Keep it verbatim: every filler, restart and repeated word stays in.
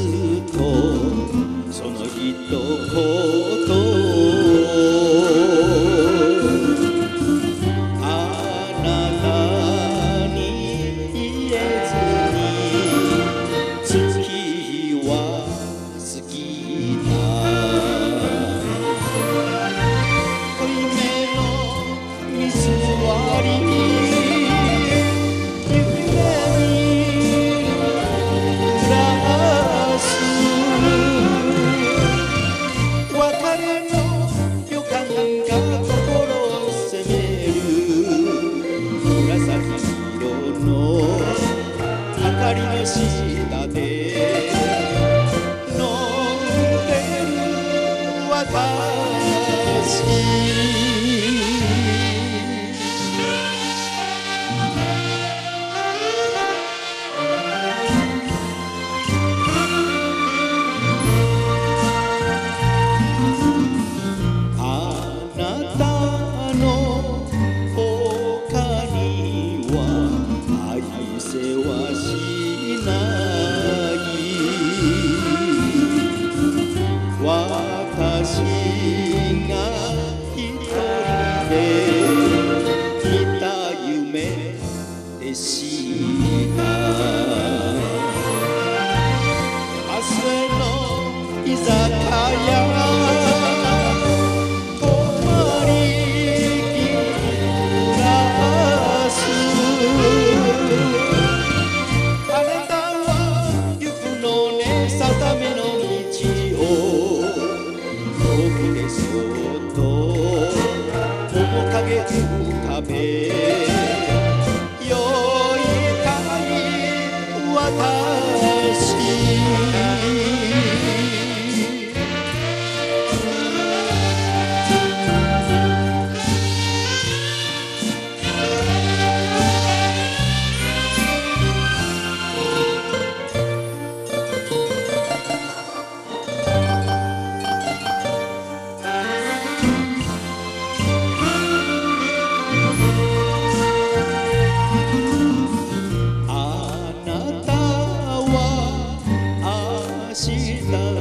とその一言あなたに言えずに月は過ぎた濃いめの水割り明かりの下で飲んでる私あなたの他には愛せはしない私が一人で見た夢でした明日の居酒屋泊まりきらすあなたは行くのね定めの道を遠くでそっと面影浮かべ酔いたい私明日